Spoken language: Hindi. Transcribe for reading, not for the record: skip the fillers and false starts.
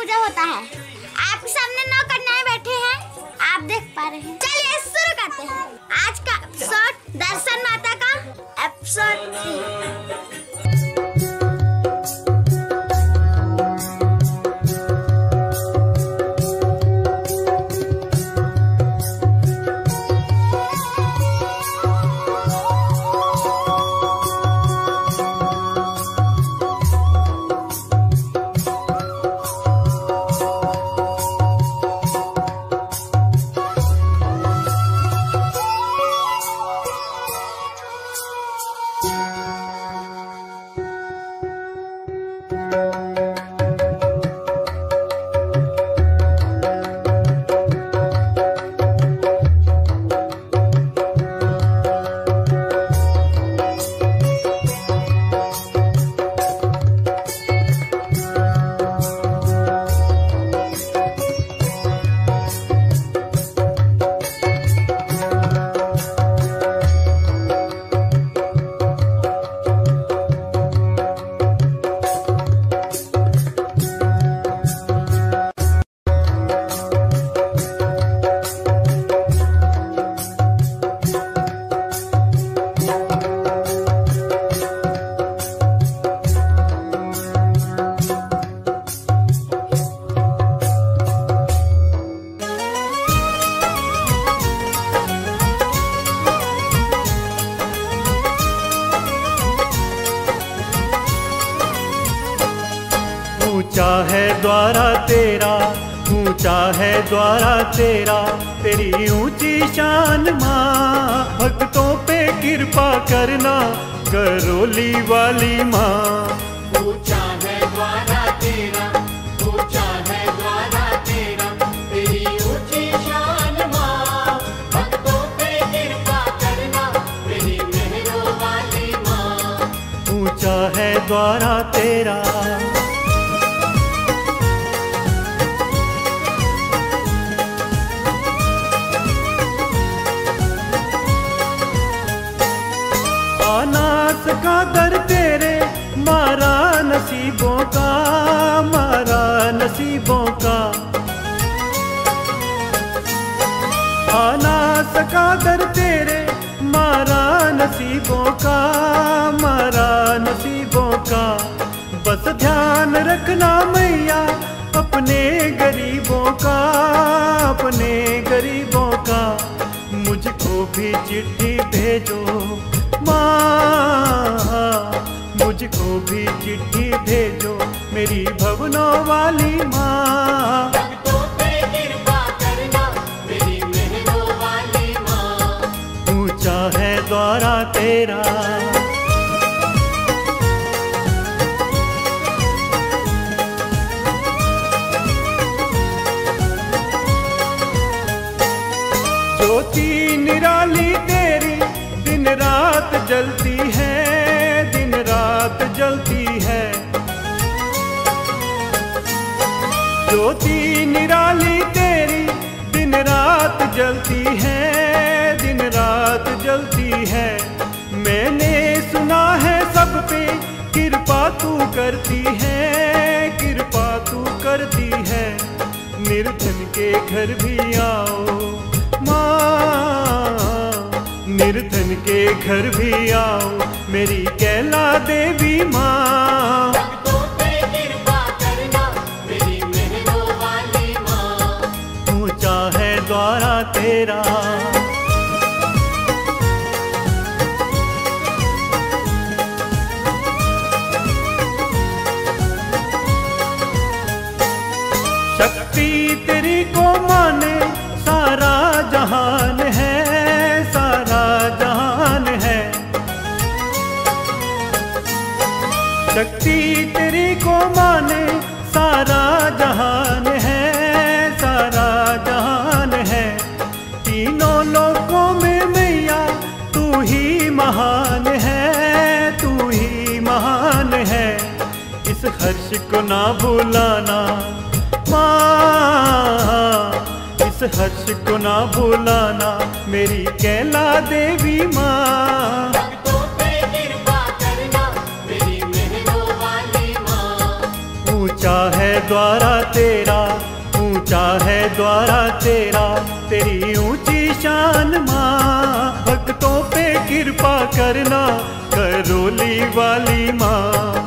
पूजा होता है। आपके सामने 9 कन्याएं बैठे हैं, आप देख पा रहे हैं। चलिए शुरू करते हैं आज का एपिसोड, दर्शन माता का एपिसोड 3। ऊंचा है द्वारा तेरा, ऊंचा है द्वारा तेरा, तेरी ऊंची शान माँ। भक्तों पे कृपा करना करोली वाली माँ। ऊंचा है द्वारा तेरा, ऊंचा है द्वारा तेरा, तेरी ऊंची शान माँ। भक्तों पे कृपा करना तेरी मेहरों वाली माँ। ऊंचा है द्वारा तेरा। अनास का दर तेरे, मारा नसीबों का, मारा नसीबों का। अनास का दर तेरे, मारा नसीबों का, मारा नसीबों का। बस ध्यान रखना मैया अपने गरीबों का, अपने गरीबों का। मुझको भी चिट्ठी भेजो माँ, मुझको भी चिट्ठी भेजो मेरी भवनों वाली माँ। भक्तों पे कृपा करना मेरी मेहरों वाली माँ। ऊंचा है द्वारा तेरा। ज्योति निराली तेरी दिन रात जलती है, दिन रात जलती है। ज्योति निराली तेरी दिन रात जलती है, दिन रात जलती है। मैंने सुना है सब पे कृपा तू करती है, कृपा तू करती है। निर्धन के घर भी आओ माँ, निर्धन के घर भी आओ मेरी कैला देवी माँ। भक्तों पे कृपा करना मेरी मेहरों वाली माँ। ऊंचा है द्वारा तेरा। शक्ति तेरी को माने सारा जहान है, सारा जहान है। शक्ति तेरी को माने सारा जहान है, सारा जहान है। तीनों लोकों में मैया तू ही महान है, तू ही महान है। इस हर्ष को ना भूलाना माँ, इस हर्ष को ना भूलाना मेरी कैला देवी माँ। भक्तों पे कृपा करना मेरी मेहरों वाली माँ। ऊंचा है द्वारा तेरा, ऊंचा है द्वारा तेरा, तेरी ऊंची शान माँ। भक्तों पे कृपा करना, करोली वाली माँ।